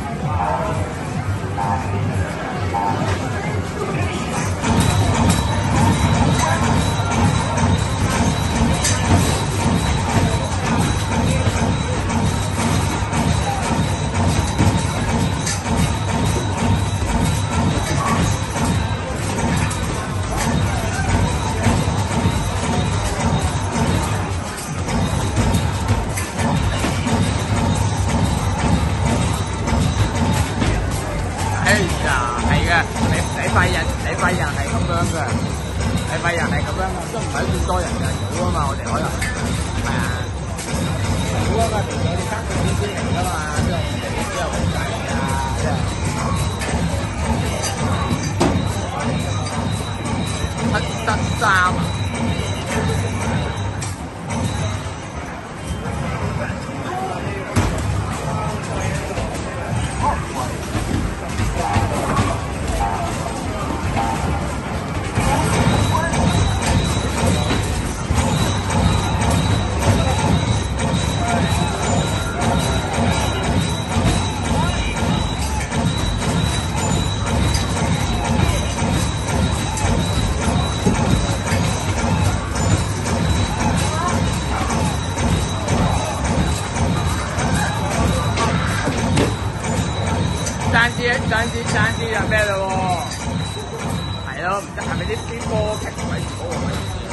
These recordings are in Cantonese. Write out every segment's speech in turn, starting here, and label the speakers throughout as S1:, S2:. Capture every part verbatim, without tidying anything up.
S1: 你你廢人，你廢人係咁樣嘅，你廢人係咁樣嘅，都唔係算多人嘅，少啊嘛，我哋可能係啊，少啊嘛，平時我哋三個點先嚟㗎嘛，即係我哋之後好大啊，即係七得三啊！爭啲爭啲爭啲就咩咯喎？係咯，唔知係咪啲啲波劇鬼好啊？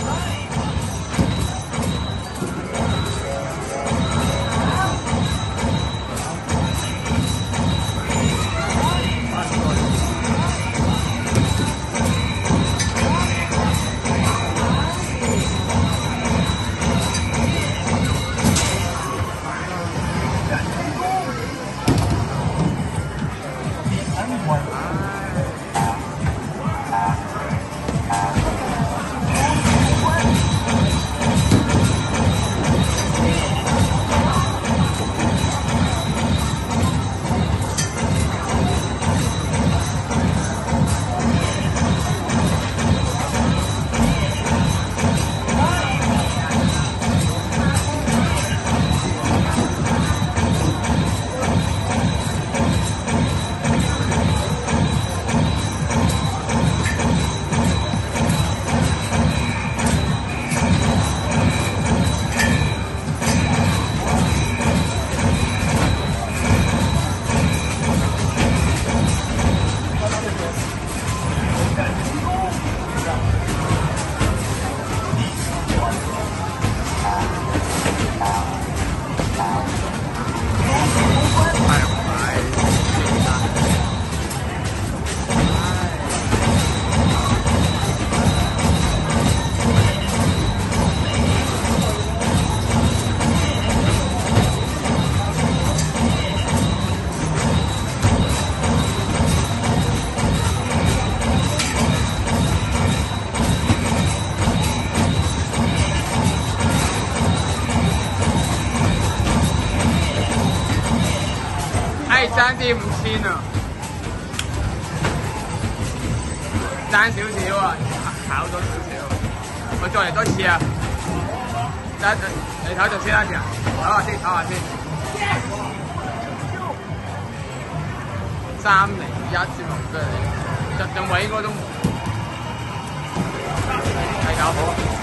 S1: 爭啲五千啊！爭少少啊，考咗少少。我再嚟多次啊！得，你唞陣先啦，先唞下先，唞下先。三零一先落出嚟，陣陣位應該都係搞好。